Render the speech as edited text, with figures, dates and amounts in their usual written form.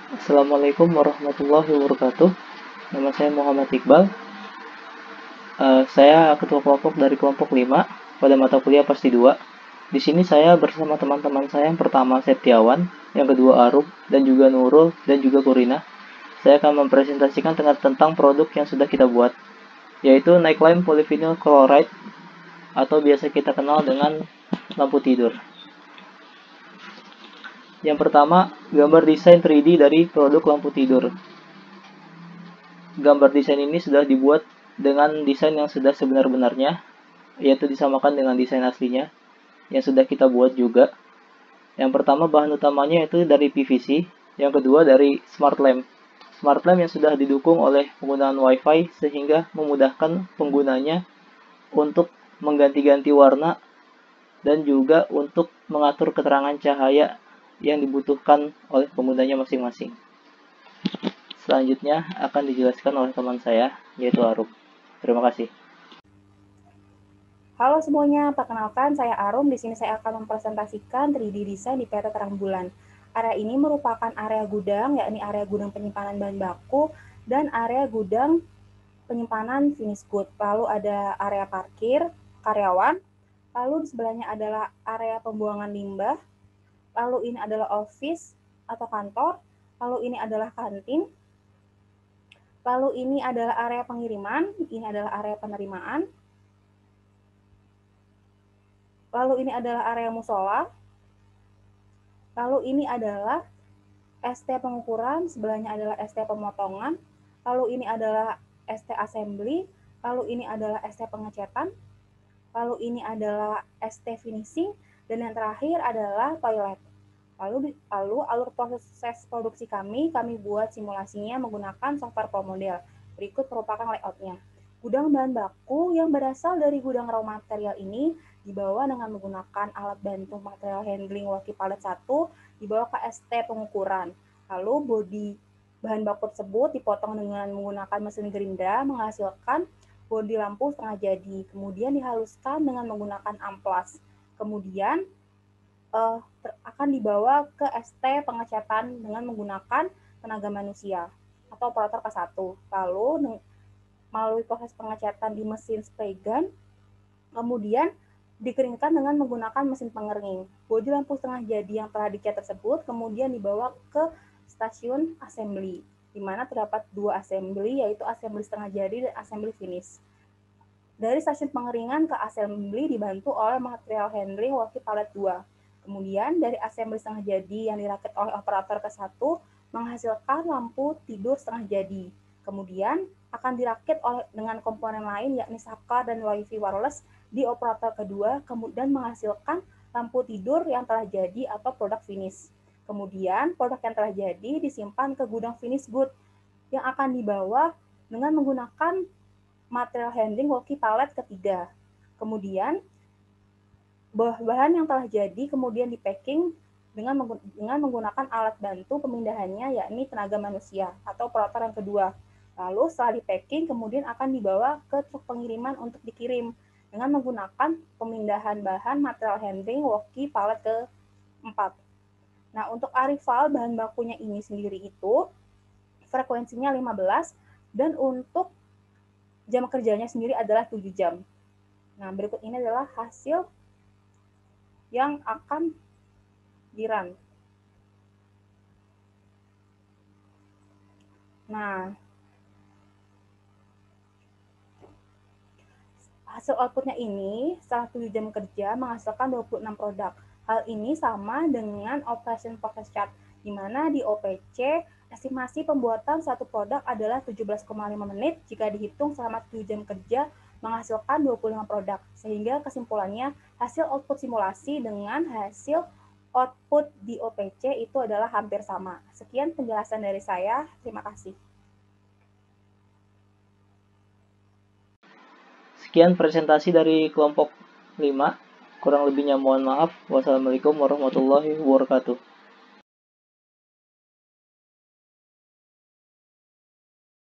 Assalamualaikum warahmatullahi wabarakatuh. Nama saya Muhammad Iqbal. Saya ketua kelompok dari kelompok 5 pada mata kuliah pasti 2. Di sini saya bersama teman-teman saya yang pertama Septiawan, yang kedua Arum, dan juga Nurul, dan juga Kurina. Saya akan mempresentasikan tentang produk yang sudah kita buat, yaitu Nicklime Polyvinyl Chloride atau biasa kita kenal dengan lampu tidur. Yang pertama, gambar desain 3D dari produk lampu tidur. Gambar desain ini sudah dibuat dengan desain yang sudah sebenar-benarnya, yaitu disamakan dengan desain aslinya, yang sudah kita buat juga. Yang pertama, bahan utamanya itu dari PVC, yang kedua dari smart lamp. Smart lamp yang sudah didukung oleh penggunaan WiFi sehingga memudahkan penggunanya untuk mengganti-ganti warna dan juga untuk mengatur keterangan cahaya yang dibutuhkan oleh penggunanya masing-masing. Selanjutnya akan dijelaskan oleh teman saya, yaitu Arum. Terima kasih. Halo semuanya, perkenalkan saya Arum. Di sini saya akan mempresentasikan 3D design di PT Terang Bulan. Area ini merupakan area gudang, yakni area gudang penyimpanan bahan baku dan area gudang penyimpanan finished good. Lalu ada area parkir karyawan, lalu di sebelahnya adalah area pembuangan limbah, lalu ini adalah office atau kantor, lalu ini adalah kantin, lalu ini adalah area pengiriman, ini adalah area penerimaan, lalu ini adalah area musola, lalu ini adalah ST pengukuran, sebelahnya adalah ST pemotongan, lalu ini adalah ST assembly, lalu ini adalah ST pengecetan, lalu ini adalah ST finishing, dan yang terakhir adalah toilet. Lalu alur proses produksi kami buat simulasinya menggunakan software ProModel. Berikut merupakan layoutnya. Gudang bahan baku yang berasal dari gudang raw material ini dibawa dengan menggunakan alat bantu material handling walkie pallet 1, dibawa ke ST pengukuran. Lalu bodi bahan baku tersebut dipotong dengan menggunakan mesin gerinda menghasilkan bodi lampu setengah jadi. Kemudian dihaluskan dengan menggunakan amplas. Kemudian akan dibawa ke ST pengecatan dengan menggunakan tenaga manusia atau operator K1. Lalu melalui proses pengecatan di mesin spray gun, kemudian dikeringkan dengan menggunakan mesin pengering. Bodi lampu setengah jadi yang telah dicat tersebut kemudian dibawa ke stasiun assembly, di mana terdapat 2 assembly, yaitu assembly setengah jadi dan assembly finish. Dari stasiun pengeringan ke assembly dibantu oleh material handling walkie pallet 2. Kemudian dari assembly setengah jadi yang dirakit oleh operator ke-1 menghasilkan lampu tidur setengah jadi. Kemudian akan dirakit dengan komponen lain yakni saklar dan wifi wireless di operator kedua, kemudian menghasilkan lampu tidur yang telah jadi atau produk finish. Kemudian produk yang telah jadi disimpan ke gudang finish good yang akan dibawa dengan menggunakan material handling walkie pallet ketiga. Kemudian bahan yang telah jadi kemudian di-packing dengan menggunakan alat bantu pemindahannya yakni tenaga manusia atau operator yang kedua. Lalu setelah di-packing kemudian akan dibawa ke truk pengiriman untuk dikirim dengan menggunakan pemindahan bahan material handling walkie pallet ke-4. Nah, untuk arrival bahan bakunya ini sendiri itu frekuensinya 15 dan untuk jam kerjanya sendiri adalah 7 jam. Nah, berikut ini adalah hasil yang akan di-run. Nah, hasil outputnya ini setelah 7 jam kerja menghasilkan 26 produk. Hal ini sama dengan operation process chart, di mana di OPC estimasi pembuatan satu produk adalah 17,5 menit jika dihitung selama 7 jam kerja menghasilkan 25 produk. Sehingga kesimpulannya hasil output simulasi dengan hasil output di OPC itu adalah hampir sama. Sekian penjelasan dari saya. Terima kasih. Sekian presentasi dari kelompok 5. Kurang lebihnya mohon maaf. Wassalamualaikum warahmatullahi wabarakatuh.